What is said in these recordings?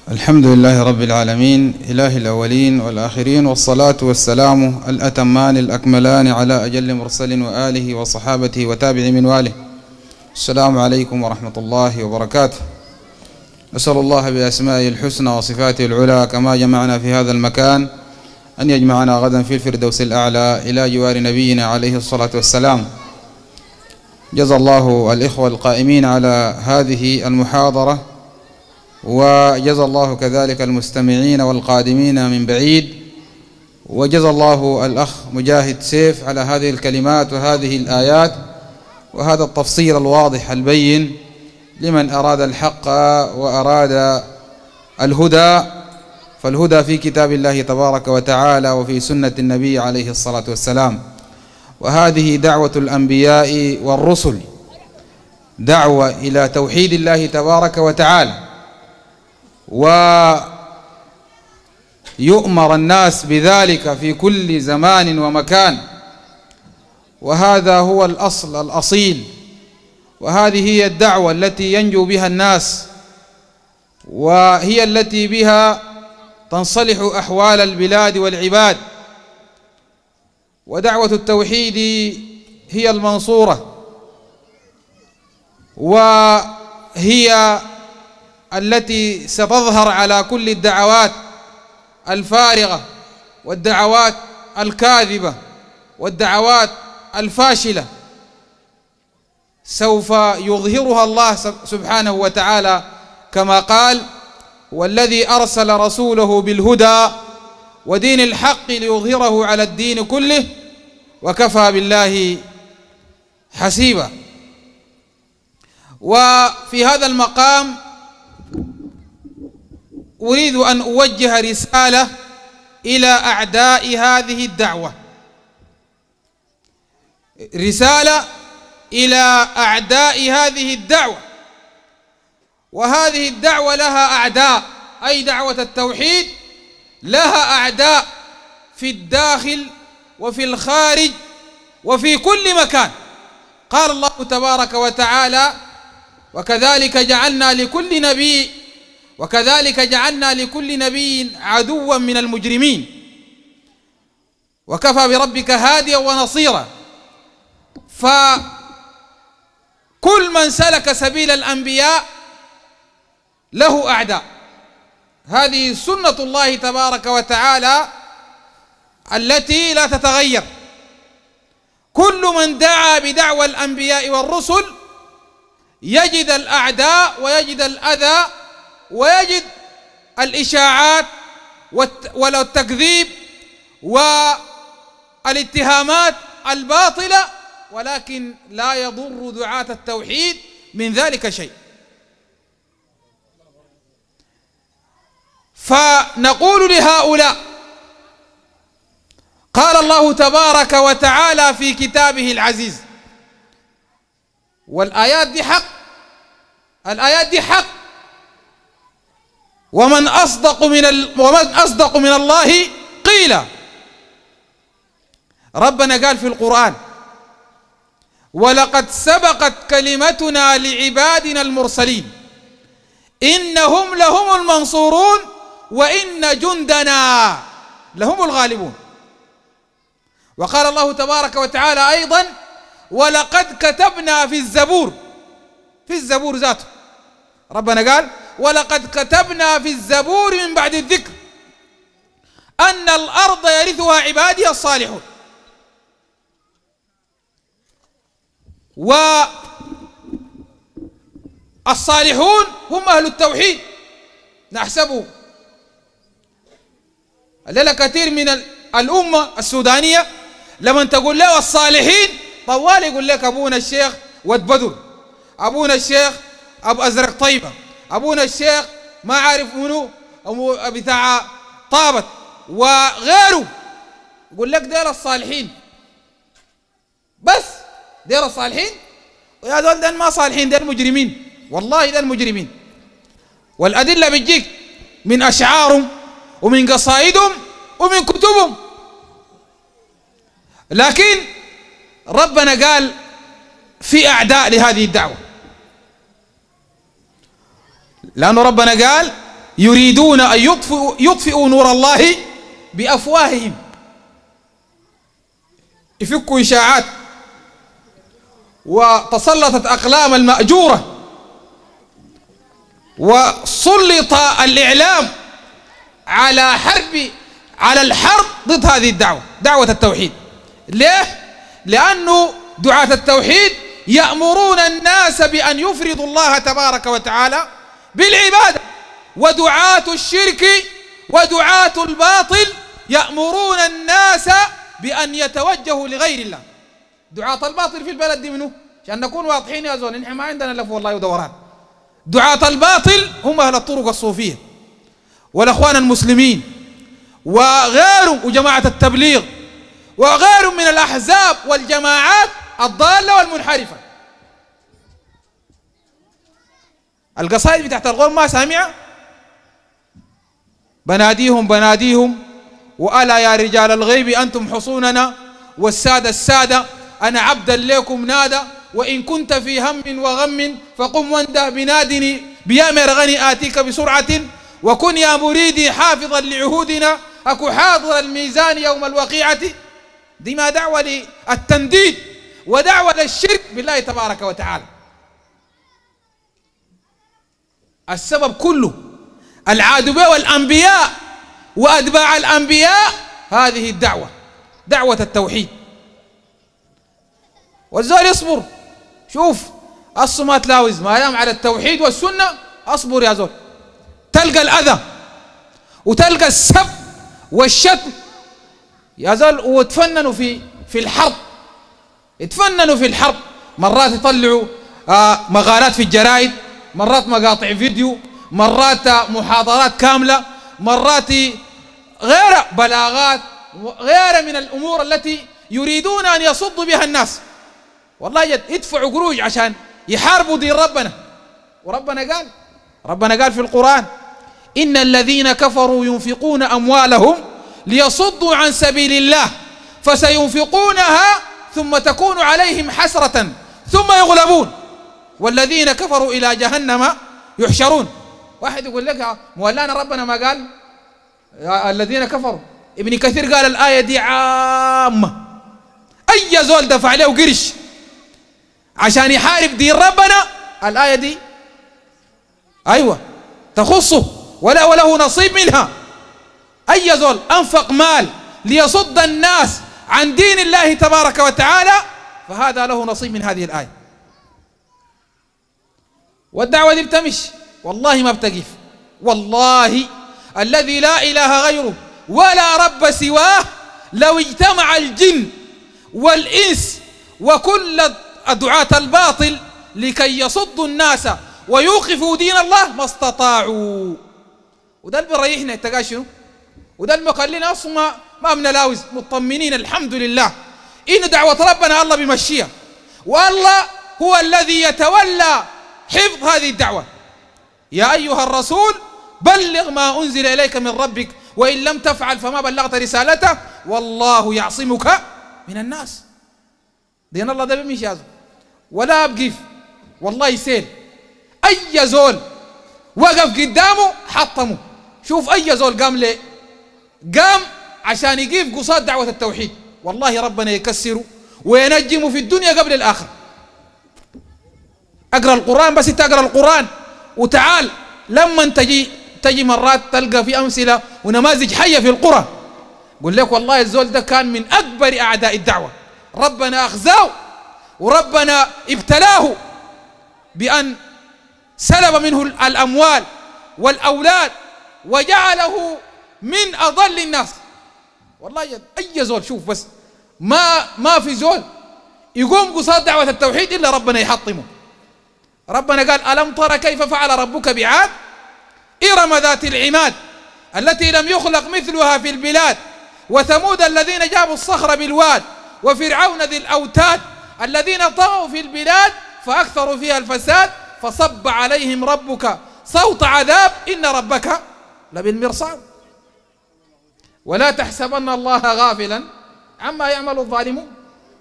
الحمد لله رب العالمين إله الأولين والآخرين، والصلاة والسلام الأتمان الأكملان على أجل مرسل وآله وصحابته وتابع من واله. السلام عليكم ورحمة الله وبركاته. أسأل الله بأسمائه الحسنى وصفاته العلى كما جمعنا في هذا المكان أن يجمعنا غدا في الفردوس الأعلى إلى جوار نبينا عليه الصلاة والسلام. جزا الله الإخوة القائمين على هذه المحاضرة، وجزا الله كذلك المستمعين والقادمين من بعيد، وجزا الله الأخ مجاهد سيف على هذه الكلمات وهذه الآيات وهذا التفسير الواضح البين لمن أراد الحق وأراد الهدى. فالهدى في كتاب الله تبارك وتعالى وفي سنة النبي عليه الصلاة والسلام، وهذه دعوة الأنبياء والرسل، دعوة إلى توحيد الله تبارك وتعالى، ويؤمر الناس بذلك في كل زمان ومكان، وهذا هو الأصل الأصيل، وهذه هي الدعوة التي ينجو بها الناس، وهي التي بها تنصلح أحوال البلاد والعباد. ودعوة التوحيد هي المنصورة، وهي التي ستظهر على كل الدعوات الفارغة والدعوات الكاذبة والدعوات الفاشلة، سوف يظهرها الله سبحانه وتعالى كما قال: والذي أرسل رسوله بالهدى ودين الحق ليظهره على الدين كله وكفى بالله حسيبا. وفي هذا المقام أريد أن أوجه رسالة إلى أعداء هذه الدعوة، رسالة إلى أعداء هذه الدعوة. وهذه الدعوة لها أعداء، أي دعوة التوحيد لها أعداء في الداخل وفي الخارج وفي كل مكان. قال الله تبارك وتعالى: وكذلك جعلنا لكل نبي عدوا من المجرمين وكفى بربك هاديا ونصيرا. فكل من سلك سبيل الأنبياء له أعداء، هذه سنة الله تبارك وتعالى التي لا تتغير. كل من دعا بدعوى الأنبياء والرسل يجد الأعداء ويجد الأذى ويجد الإشاعات والتكذيب والاتهامات الباطلة، ولكن لا يضر دعاة التوحيد من ذلك شيء. فنقول لهؤلاء: قال الله تبارك وتعالى في كتابه العزيز، والآيات دي حق، الآيات دي حق، ومن أصدق من الله قيلا. ربنا قال في القرآن: ولقد سبقت كلمتنا لعبادنا المرسلين إنهم لهم المنصورون وإن جندنا لهم الغالبون. وقال الله تبارك وتعالى أيضا: ولقد كتبنا في الزبور ذاته، ربنا قال: ولقد كتبنا في الزبور من بعد الذكر أن الأرض يرثها عبادي الصالحون. والصالحون هم أهل التوحيد. نحسبه الليلة كثير من الأمة السودانية لما تقول له الصالحين طوال يقول لك أبونا الشيخ ود بدر، أبونا الشيخ أبو أزرق طيبة، أبونا الشيخ ما عارف منو بتاع طابت وغيره، يقول لك دير الصالحين، بس دير الصالحين. ويا دول دين ما صالحين، دين مجرمين، والله دين مجرمين. والأدلة بتجيك من أشعارهم ومن قصائدهم ومن كتبهم. لكن ربنا قال في أعداء لهذه الدعوة، لأن ربنا قال: يريدون أن يطفئوا نور الله بأفواههم، يفكوا إشاعات، وتسلطت أقلام المأجورة، وسلط الإعلام على الحرب ضد هذه الدعوة، دعوة التوحيد. ليه؟ لأنه دعاة التوحيد يأمرون الناس بأن يفردوا الله تبارك وتعالى بالعبادة، ودعاة الشرك ودعاة الباطل يأمرون الناس بأن يتوجهوا لغير الله. دعاة الباطل في البلد دي منه؟ عشان نكون واضحين يا زول، نحن ما عندنا لف والله ودوران. دعاة الباطل هم أهل الطرق الصوفية والأخوان المسلمين وغيرهم وجماعة التبليغ وغيرهم من الأحزاب والجماعات الضالة والمنحرفة. القصائد بتاعت الغول ما سامعة؟ بناديهم وألا يا رجال الغيب أنتم حصوننا، والسادة أنا عبدا لكم نادى، وإن كنت في هم وغم فقم وانده بنادني بيا مرغني آتيك بسرعة، وكن يا مريدي حافظا لعهودنا أكو حاضر الميزان يوم الوقيعة. دي ما دعوة للتنديد ودعوة للشرك بالله تبارك وتعالى. السبب كله العادبة والأنبياء وأتباع الأنبياء هذه الدعوة، دعوة التوحيد. والزول يصبر، شوف أصله ما تلاوز ما دام على التوحيد والسنة، أصبر يا زول. تلقى الأذى وتلقى السب والشتم يا زول، وتفننوا في الحرب، يتفننوا في الحرب. مرات يطلعوا مقالات في الجرائد، مرات مقاطع فيديو، مرات محاضرات كاملة، مرات غير بلاغات، غير من الأمور التي يريدون أن يصدوا بها الناس. والله يدفعوا قروش عشان يحاربوا دين ربنا. وربنا قال في القرآن: إن الذين كفروا ينفقون أموالهم ليصدوا عن سبيل الله فسينفقونها ثم تكون عليهم حسرة ثم يغلبون والذين كفروا إلى جهنم يحشرون. واحد يقول لك مولانا ربنا ما قال الذين كفروا؟ ابن كثير قال الآية دي عامة، أي زول دفع له قرش عشان يحارب دين ربنا الآية دي أيوة تخصه وله نصيب منها. أي زول أنفق مال ليصد الناس عن دين الله تبارك وتعالى فهذا له نصيب من هذه الآية. والدعوة دي بتمشي، والله ما بتقف، والله الذي لا إله غيره ولا رب سواه لو اجتمع الجن والإنس وكل دعاة الباطل لكي يصدوا الناس ويوقفوا دين الله ما استطاعوا. وده اللي بيريحنا التقاشنوا، وده اللي مخلينا أصلا ما بنلاوز، مطمنين الحمد لله إن دعوة ربنا الله بمشيها، والله هو الذي يتولى حفظ هذه الدعوة. يا أيها الرسول بلغ ما أنزل إليك من ربك وإن لم تفعل فما بلغت رسالته والله يعصمك من الناس. دين الله ده بيمشي يا زول ولا بقف، والله يسيل. أي زول وقف قدامه حطمه. شوف أي زول قام عشان يقف قصاد دعوة التوحيد، والله ربنا يكسره وينجمه في الدنيا قبل الآخرة. اقرأ القرآن، بس انت اقرأ القرآن وتعال لما تجي مرات تلقى في أمثلة ونماذج حية في القرى. قل لك والله الزول ده كان من أكبر أعداء الدعوة، ربنا أخزاه وربنا ابتلاه بأن سلب منه الأموال والأولاد وجعله من أضل الناس. والله أي زول شوف بس ما في زول يقوم قصاد دعوة التوحيد إلا ربنا يحطمه. ربنا قال: ألم تر كيف فعل ربك بعاد إرم ذات العماد التي لم يخلق مثلها في البلاد وثمود الذين جابوا الصخر بالواد وفرعون ذي الأوتاد الذين طغوا في البلاد فأكثروا فيها الفساد فصب عليهم ربك صوت عذاب إن ربك لبالمرصاد ولا تحسبن الله غافلا عما يعمل الظالمون.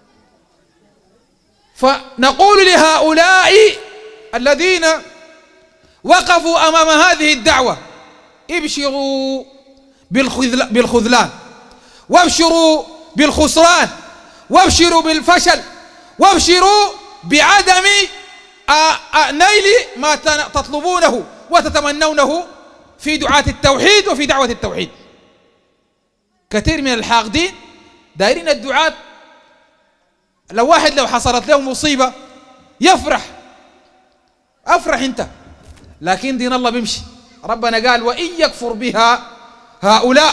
فنقول لهؤلاء الذين وقفوا أمام هذه الدعوة ابشروا بالخذلان، وابشروا بالخسران، وابشروا بالفشل، وابشروا بعدم نيل ما تطلبونه وتتمنونه في دعاة التوحيد وفي دعوة التوحيد. كثير من الحاقدين دايرين الدعاة، لو حصلت له مصيبة يفرح، أفرح أنت، لكن دين الله بيمشي. ربنا قال وإن يكفر بها هؤلاء،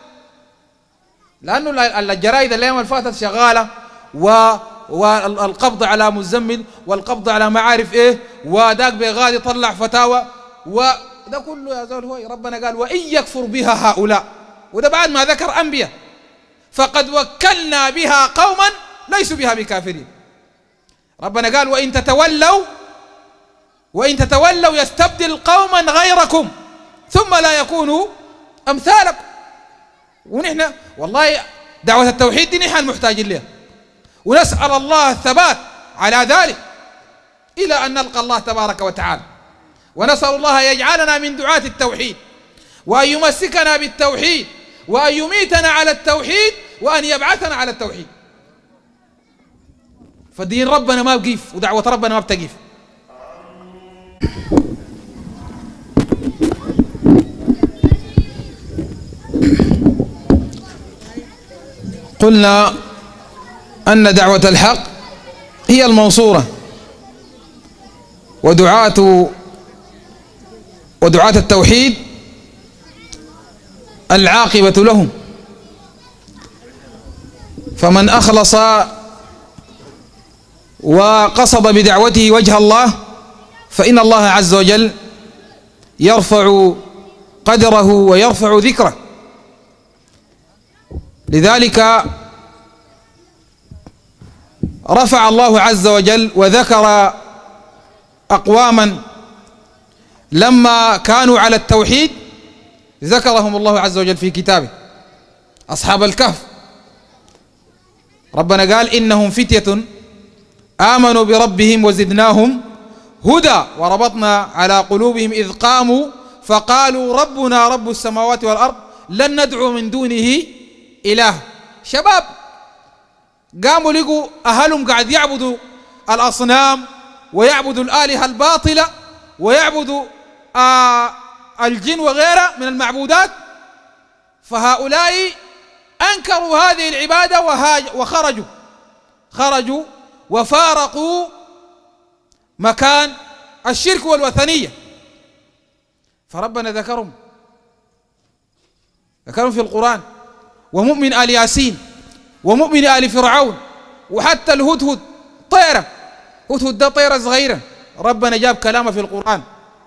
لأنه الجرائد الأيام اللي فاتت شغالة، والقبض على مزمل، والقبض على ما عارف إيه، وداك بغادي يطلع فتاوى، وده كله يا زول. هو ربنا قال وإن يكفر بها هؤلاء، وده بعد ما ذكر أنبياء، فقد وكلنا بها قوما ليسوا بها بكافرين. ربنا قال وإن تتولوا يستبدل قوما غيركم ثم لا يكونوا أمثالكم. ونحن والله دعوة التوحيد دي نحن محتاجين لها، ونسأل الله الثبات على ذلك إلى أن نلقى الله تبارك وتعالى. ونسأل الله يجعلنا من دعاة التوحيد، وأن يمسكنا بالتوحيد، وأن يميتنا على التوحيد، وأن يبعثنا على التوحيد. فدين ربنا ما بقيف، ودعوة ربنا ما بتقيف. قلنا أن دعوة الحق هي المنصورة، ودعاة التوحيد العاقبة لهم. فمن أخلص وقصد بدعوته وجه الله فإن الله عز وجل يرفع قدره ويرفع ذكره. لذلك رفع الله عز وجل وذكر أقواما لما كانوا على التوحيد ذكرهم الله عز وجل في كتابه. أصحاب الكهف ربنا قال إنهم فتية آمنوا بربهم وزدناهم هدى وربطنا على قلوبهم إذ قاموا فقالوا ربنا رب السماوات والأرض لن ندعو من دونه إله. شباب قاموا لقوا أهلهم قاعد يعبدوا الأصنام ويعبدوا الآلهة الباطلة ويعبدوا الجن وغيرها من المعبودات، فهؤلاء أنكروا هذه العبادة وخرجوا وفارقوا مكان الشرك والوثنية. فربنا ذكرهم في القرآن، ومؤمن آل ياسين ومؤمن آل فرعون، وحتى الهدهد طيرة، هدهد ده طيرة صغيرة ربنا جاب كلامه في القرآن.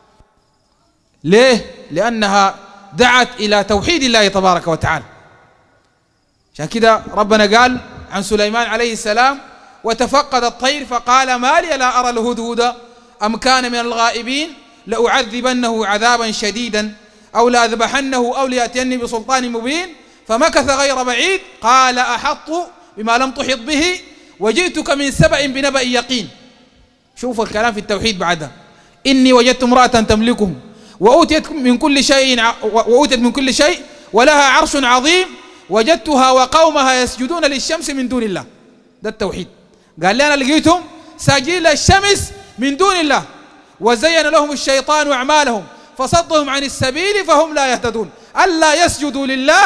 ليه؟ لأنها دعت إلى توحيد الله تبارك وتعالى. عشان كده ربنا قال عن سليمان عليه السلام وتفقد الطير فقال ما لي لا أرى الهدهد أم كان من الغائبين لأعذبنه عذابا شديدا أو لأذبحنه أو ليأتيني بسلطان مبين فمكث غير بعيد قال أحط بما لم تحط به وجئتك من سبأ بنبأ يقين. شوف الكلام في التوحيد بعدها. إني وجدت امرأة تملكهم وأوتيت من كل شيء ولها عرش عظيم وجدتها وقومها يسجدون للشمس من دون الله. ده التوحيد. قال لي أنا لقيتهم ساجدين للشمس من دون الله وزين لهم الشيطان أعمالهم فصدهم عن السبيل فهم لا يهتدون. ألا يسجدوا لله.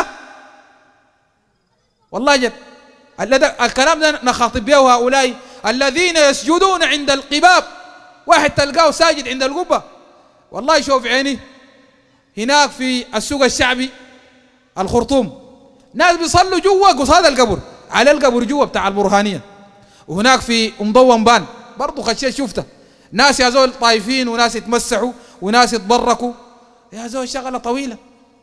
والله جد الكلام ده نخاطب به هؤلاء الذين يسجدون عند القباب. واحد تلقاه ساجد عند القبة، والله شوف عيني هناك في السوق الشعبي الخرطوم ناس بيصلوا جوا قصاد القبر، على القبر جوا بتاع البرهانية. وهناك في مضوم بان برضو خشيت شفته ناس يا زول طايفين وناس يتمسحوا وناس يتبركوا. يا زول شغلة طويلة.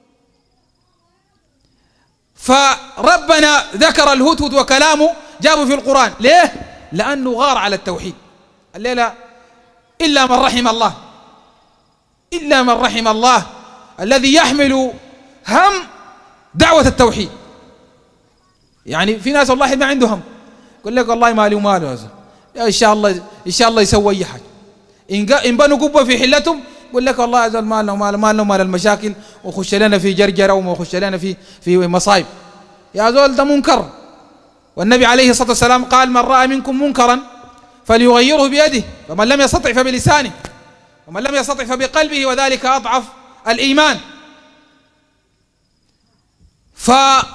فربنا ذكر الهدهد وكلامه جابه في القرآن. ليه؟ لأنه غار على التوحيد. الليلة إلا من رحم الله، إلا من رحم الله الذي يحمل هم دعوة التوحيد. يعني في ناس والله ما عنده هم، يقول لك والله مالي وماله إن شاء الله يسوي أي حاجة. إن بنوا قبة في حلتهم يقول لك والله هذا مالنا ومال المشاكل، وخش لنا في جرجره وخش لنا في مصايب. يا زول ده منكر. والنبي عليه الصلاة والسلام قال: من رأى منكم منكرا فليغيره بيده، فمن لم يستطع فبلسانه، ومن لم يستطع فبقلبه، وذلك أضعف الإيمان. فبها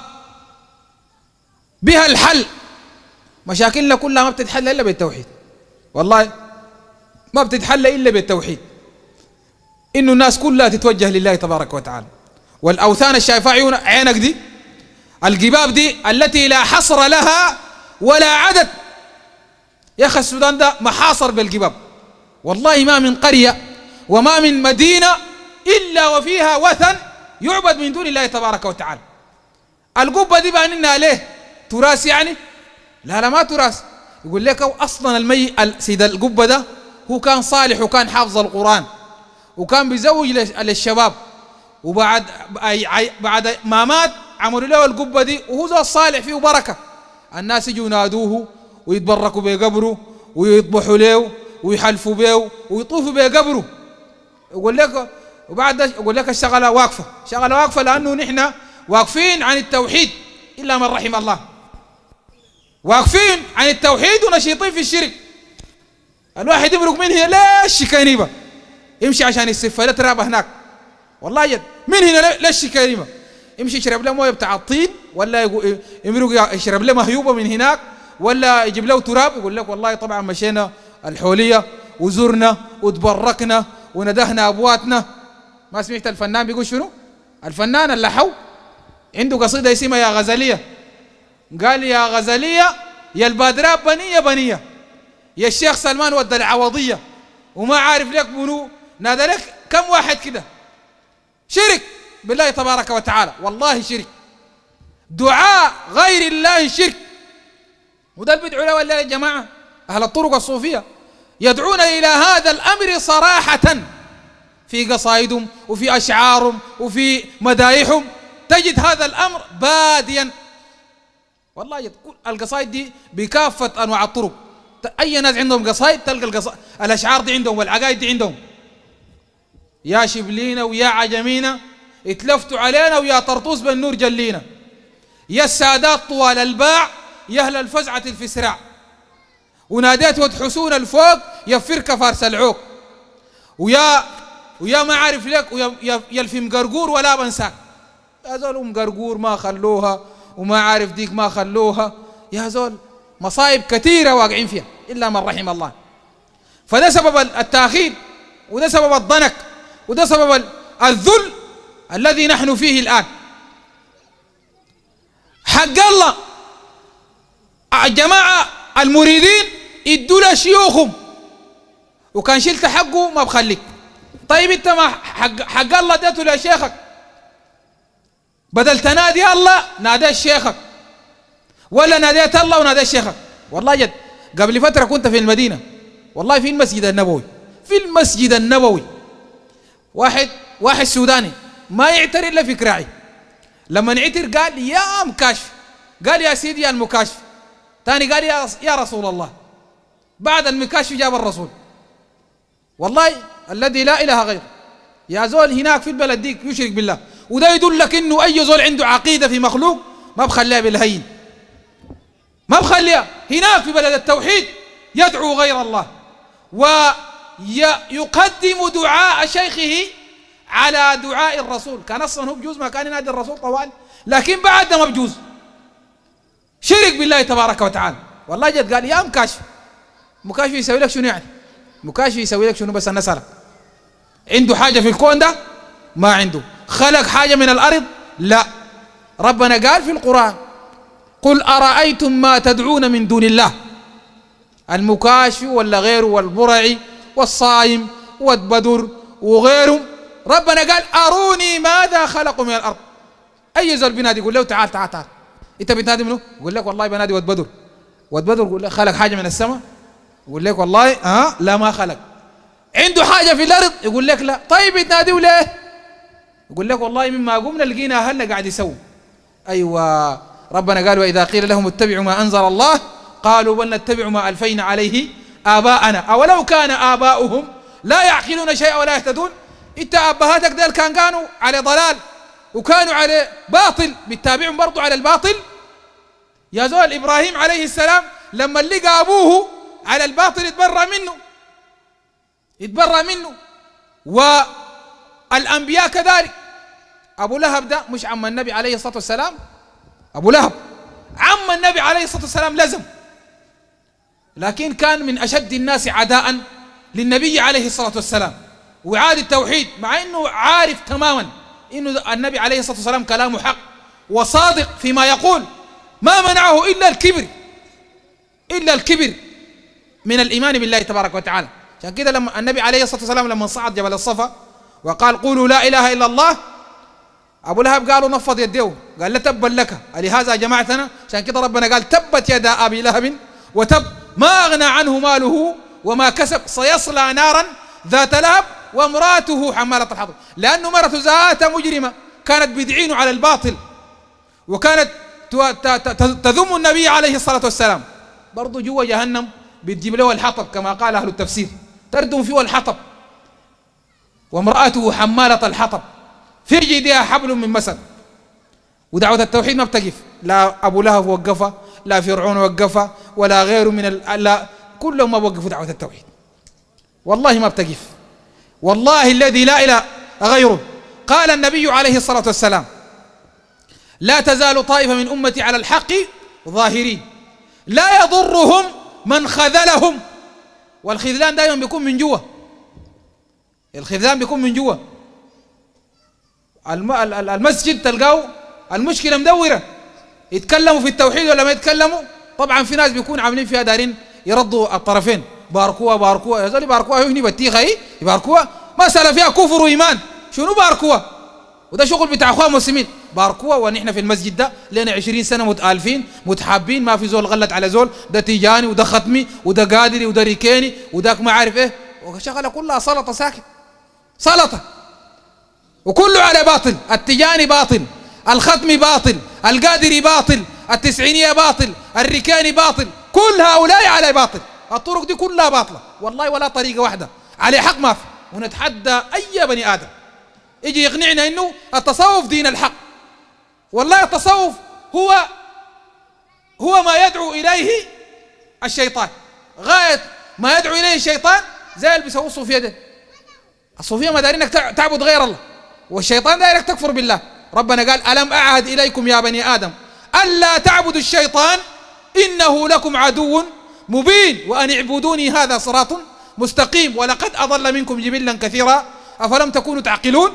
الحل. مشاكلنا كلها ما بتتحل إلا بالتوحيد، والله ما بتتحل إلا بالتوحيد. إنه الناس كلها تتوجه لله تبارك وتعالى. والأوثان الشايفة عينك دي، الجباب دي التي لا حصر لها ولا عدد. يا أخي السودان ده محاصر بالجباب، والله ما من قرية وما من مدينة إلا وفيها وثن يعبد من دون الله تبارك وتعالى. القبة دي باننا ليه تراث يعني؟ لا ما تراث. يقول لك أصلا سيد القبة ده هو كان صالح وكان حافظ القرآن وكان بيزوج للشباب، وبعد ما مات عملوا له القبة دي، وهو ذا الصالح فيه بركة. الناس يجوا ينادوه ويتبركوا بقبره ويطبحوا له ويحلفوا به ويطوفوا بقبره. يقول لك وبعد ده يقول لك الشغلة واقفة لأنه نحن واقفين عن التوحيد إلا من رحم الله، واقفين عن التوحيد ونشيطين في الشرك. الواحد يبرق من هنا ليش شكانيبة يمشي عشان يسف له تراب هناك، والله جد من هنا ليش شكانيبة يمشي يشرب له مويه بتاع الطين، ولا يمرق يشرب له مهيوبة من هناك، ولا يجيب له تراب. يقول لك والله طبعا مشينا الحولية وزرنا وتبركنا وندهنا أبواتنا. ما سمعت الفنان بيقول شنو؟ الفنان اللحو عنده قصيدة اسمها يا غزلية، قال: يا غزلية يا البادراب بنية، يا الشيخ سلمان ودى العوضية، وما عارف لك منو نادى لك كم واحد كده. شرك بالله تبارك وتعالى، والله شرك. دعاء غير الله شرك. وده اللي بيدعوا له ولا يا جماعة؟ أهل الطرق الصوفية يدعون إلى هذا الأمر صراحة في قصائدهم وفي أشعارهم وفي مدايحهم، تجد هذا الأمر باديا. والله القصائد دي بكافة أنواع الطرق، أي ناس عندهم قصائد تلقى الأشعار دي عندهم والعقائد دي عندهم. يا شبلينا ويا عجمينا اتلفتوا علينا، ويا طرطوس بالنور جلينا، يا السادات طوال الباع يا أهل الفزعة الفسراع، وناديت وتحسون الفوق يا فركة فارس العوق، ويا ما عارف لك، ويا الفي مقرقور ولا بنساك. يا زول مقرقور ما خلوها، وما عارف ديك ما خلوها. يا زول مصايب كثيرة واقعين فيها إلا من رحم الله. فده سبب التأخير، وده سبب الضنك، وده سبب الذل الذي نحن فيه الآن. حق الله الجماعة المريدين ادوا لشيوخهم، وكان شلت حقه ما بخليك. طيب انت ما حق الله اديته لشيخك، بدل تنادي الله ناديت شيخك، ولا ناديت الله وناديت شيخك. والله جد قبل فترة كنت في المدينة، والله في المسجد النبوي واحد سوداني ما يعتر إلا في كراعي. لما نعتر قال: يا مكاشف، قال: يا سيدي يا المكاشف. ثاني قال: يا رسول الله. بعد المكاشف جاب الرسول، والله الذي لا إله غيره. يا زول هناك في البلد ديك يشرك بالله، وده يدلك إنه أي زول عنده عقيدة في مخلوق ما بخليها بالهين، ما بخليها. هناك في بلد التوحيد يدعو غير الله ويقدم دعاء شيخه على دعاء الرسول. كان أصلا هو بجوز ما كان ينادي الرسول طوال، لكن بعد ما بجوز شرك بالله تبارك وتعالى. والله جد قال: يا مكاشف. مكاشف يسوي لك شنو يعني؟ مكاشف يسوي لك شنو؟ بس أنا أسألك، عنده حاجة في الكون ده؟ ما عنده. خلق حاجة من الأرض؟ لا. ربنا قال في القرآن: قل أرأيتم ما تدعون من دون الله، المكاشف ولا غيره والبرعي والصايم والبدر وغيرهم، ربنا قال: أروني ماذا خلقوا من الأرض. أي زول بينادي يقول له تعال تعال تعال، أنت بتنادي منه؟ يقول لك والله بنادي ود بدر. يقول لك خلق حاجة من السماء؟ يقول لك والله لا ما خلق. عنده حاجة في الأرض؟ يقول لك لا. طيب بتناديه ليه؟ يقول لك والله مما قمنا لقينا أهلنا قاعد يسووا. أيوة، ربنا قال: وإذا قيل لهم اتبعوا ما أنزل الله قالوا بل نتبع ما ألفينا عليه آباءنا أولو كان آباؤهم لا يعقلون شيئا ولا يهتدون. انت ابهاتك ديل كانوا على ضلال وكانوا على باطل، بتتابعهم برضو على الباطل. يا زول ابراهيم عليه السلام لما لقى ابوه على الباطل يتبرى منه، والانبياء كذلك. ابو لهب ده مش عم النبي عليه الصلاه والسلام، ابو لهب عم النبي عليه الصلاه والسلام لزم، لكن كان من اشد الناس عداء للنبي عليه الصلاه والسلام وعاد التوحيد، مع انه عارف تماما انه النبي عليه الصلاه والسلام كلامه حق وصادق فيما يقول، ما منعه الا الكبر من الايمان بالله تبارك وتعالى. عشان كده لما النبي عليه الصلاه والسلام لما صعد جبل الصفا وقال قولوا لا اله الا الله، ابو لهب قالوا نفض يديه، قال لا تبا لك لهذا جمعتنا. عشان كده ربنا قال تبت يدا ابي لهب وتب ما اغنى عنه ماله وما كسب سيصلى نارا ذات لهب وامراته حمالة الحطب، لانه مرته ذات مجرمه كانت بدعين على الباطل وكانت تذم النبي عليه الصلاه والسلام، برضه جوا جهنم بتجيب له الحطب كما قال اهل التفسير، تردم فيه الحطب. وامراته حمالة الحطب في جيدها حبل من مسد. ودعوة التوحيد ما بتقف، لا أبو لهب وقفها، لا فرعون وقفها، ولا غيره من لا كلهم ما وقفوا دعوة التوحيد، والله ما بتقف، والله الذي لا إله غيره. قال النبي عليه الصلاة والسلام لا تزال طائفة من أمتي على الحق ظاهرين لا يضرهم من خذلهم. والخذلان دائما بيكون من جوا، الخذلان بيكون من جوا. المسجد تلقاه المشكلة مدورة، يتكلموا في التوحيد ولا ما يتكلموا. طبعا في ناس بيكون عاملين فيها دارين يردوا الطرفين، باركوها يا زول، باركوها هني بتيخه يباركوها، مسألة فيها كفر وإيمان، شنو باركوها؟ وده شغل بتاع اخوان مسلمين، باركوها. ونحن في المسجد ده لنا 20 سنة متآلفين متحابين، ما في زول غلط على زول، ده تيجاني وده ختمي وده قادري وده ريكيني وداك ما عارف ايه، وشغله كلها سلطة ساكت، سلطة وكله على باطل. التجاني باطل، الختمي باطل، القادري باطل، التسعينية باطل، الركاني باطل، كل هؤلاء على باطل. الطرق دي كلها باطلة والله، ولا طريقة واحدة على حق ما في. ونتحدى أي بني آدم يجي يقنعنا إنه التصوف دين الحق. والله التصوف هو ما يدعو إليه الشيطان، غاية ما يدعو إليه الشيطان زي اللي بيسووا الصوفية ده. الصوفية ما دارينك تعبد غير الله، والشيطان دايرك تكفر بالله. ربنا قال ألم أعهد إليكم يا بني آدم ألا تعبدوا الشيطان إنه لكم عدو مبين وأن اعبدوني هذا صراط مستقيم ولقد أضل منكم جبلا كثيرا أفلم تكونوا تعقلون.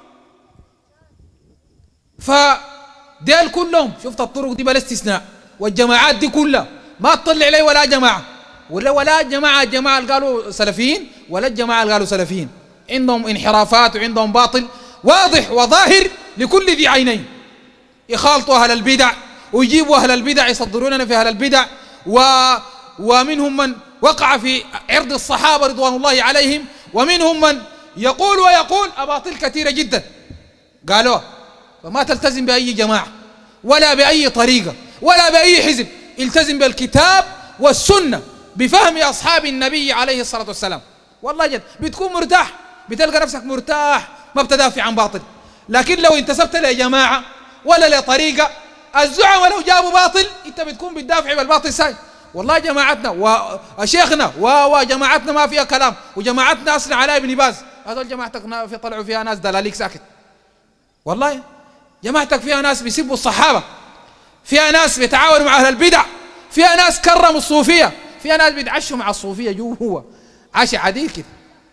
فديل كلهم شفت الطرق دي بلا استثناء، والجماعات دي كلها ما تطلع عليه ولا جماعة ولا جماعة اللي قالوا سلفيين ولا الجماعة اللي قالوا سلفيين، عندهم انحرافات وعندهم باطل واضح وظاهر لكل ذي عينين. يخالطوا أهل البدع ويجيبوا أهل البدع يصدروننا في أهل البدع، ومنهم من وقع في عرض الصحابة رضوان الله عليهم، ومنهم من يقول أباطيل كثيرة جدا قالوها. فما تلتزم بأي جماعة ولا بأي طريقة ولا بأي حزب، التزم بالكتاب والسنة بفهم أصحاب النبي عليه الصلاة والسلام. والله جد بتكون مرتاح، بتلقى نفسك مرتاح، ما بتدافع عن باطل. لكن لو انتسبت لجماعة ولا لطريقة، الزعماء لو جابوا باطل انت بتكون بتدافع بالباطل ساي. والله جماعتنا وشيخنا وجماعتنا ما فيها كلام، وجماعتنا اصلا على ابن باز، هذول جماعتك في طلعوا فيها ناس دلاليك ساكت. والله جماعتك فيها ناس بيسبوا الصحابة، فيها ناس بيتعاونوا مع اهل البدع، فيها ناس كرموا الصوفية، فيها ناس بيتعشوا مع الصوفية هو عشاء عديل كده،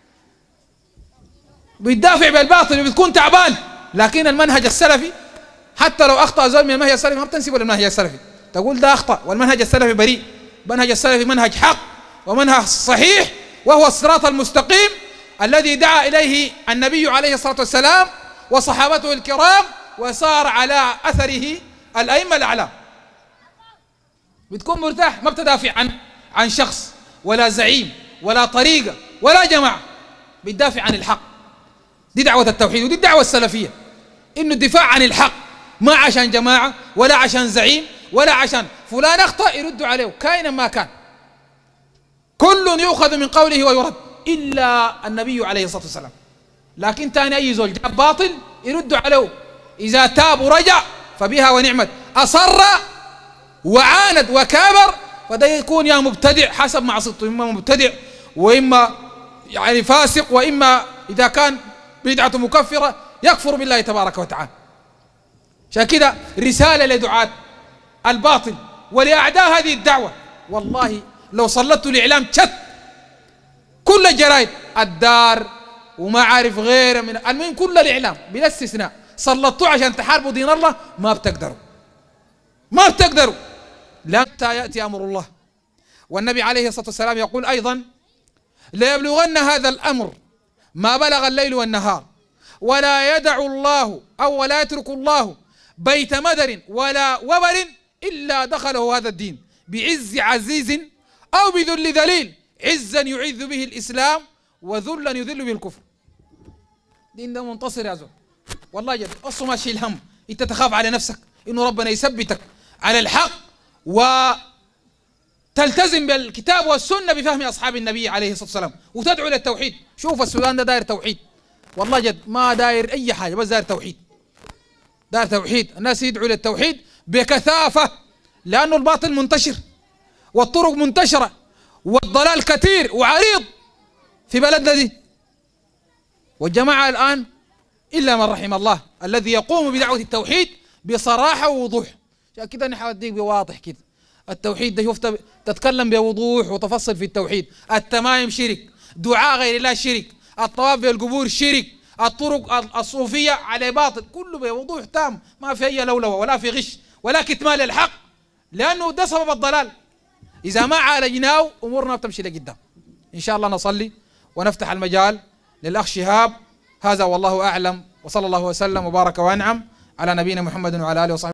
بيدافع بالباطل وبتكون تعبان. لكن المنهج السلفي حتى لو اخطا زول من المنهج السلفي ما بتنسبه للمنهج السلفي، تقول ده اخطا والمنهج السلفي بريء. المنهج السلفي منهج حق ومنهج صحيح، وهو الصراط المستقيم الذي دعا اليه النبي عليه الصلاه والسلام وصحابته الكرام، وصار على اثره الائمه الاعلام. بتكون مرتاح، ما بتدافع عن شخص ولا زعيم ولا طريقه ولا جماعه، بتدافع عن الحق. دي دعوه التوحيد ودي الدعوه السلفيه، انه الدفاع عن الحق، ما عشان جماعه ولا عشان زعيم ولا عشان فلان اخطا يردوا عليه كائنا ما كان. كل يؤخذ من قوله ويرد الا النبي عليه الصلاه والسلام. لكن تاني أي زول جاب باطل يرد عليه، إذا تاب ورجع فبها ونعمت، أصر وعاند وكابر فده يكون يا مبتدع حسب معصيته، إما مبتدع وإما يعني فاسق، وإما إذا كان بدعة مكفرة يكفر بالله تبارك وتعالى. عشان كده رسالة لدعاة الباطل ولأعداء هذه الدعوة، والله لو سلطتوا الإعلام شت كل الجرائد الدار وما عارف غيره من المهم كل الإعلام بلا استثناء سلطوه عشان تحاربوا دين الله، ما بتقدروا، ما بتقدروا حتى يأتي أمر الله. والنبي عليه الصلاة والسلام يقول أيضا: ليبلغن هذا الأمر ما بلغ الليل والنهار، ولا يدع الله أو ولا يترك الله بيت مدر ولا وبر إلا دخله هذا الدين بعز عزيز أو بذل ذليل، عزا يعز به الإسلام وذلا يذل به الكفر. دين ده منتصر يا زول والله جد. أصلا ما شيل هم، أنت تخاف على نفسك إنه ربنا يثبتك على الحق وتلتزم بالكتاب والسنة بفهم أصحاب النبي عليه الصلاة والسلام وتدعو للتوحيد. شوف السودان ده داير توحيد والله جد، ما داير أي حاجة بس داير توحيد، داير توحيد. الناس يدعوا للتوحيد بكثافة لأنه الباطل منتشر والطرق منتشرة والضلال كثير وعريض في بلدنا دي. والجماعة الآن إلا من رحم الله الذي يقوم بدعوة التوحيد بصراحة ووضوح. عشان كده نحن أديك بواضح كده التوحيد ده، شفت تتكلم بوضوح وتفصل في التوحيد. التمايم شرك، دعاء غير الله شرك، الطواف في القبور شرك، الطرق الصوفية على باطل، كله بوضوح تام، ما في أي لولوة ولا في غش ولا كتمان للحق، لأنه ده سبب الضلال. إذا ما عالجناه أمورنا بتمشي لقدام. إن شاء الله نصلي ونفتح المجال للأخ شهاب. هذا والله أعلم، وصلى الله وسلم وبارك وأنعم على نبينا محمد وعلى آله وصحبه.